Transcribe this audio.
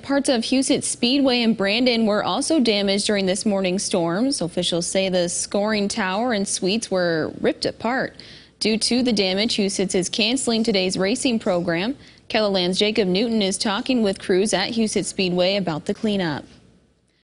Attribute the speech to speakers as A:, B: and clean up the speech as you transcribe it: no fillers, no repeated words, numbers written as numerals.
A: Parts of Huset Speedway and Brandon were also damaged during this morning's storms. Officials say the scoring tower and suites were ripped apart. Due to the damage, Huset is canceling today's racing program. KELOLAND's Jacob Newton is talking with crews at Huset Speedway about the cleanup.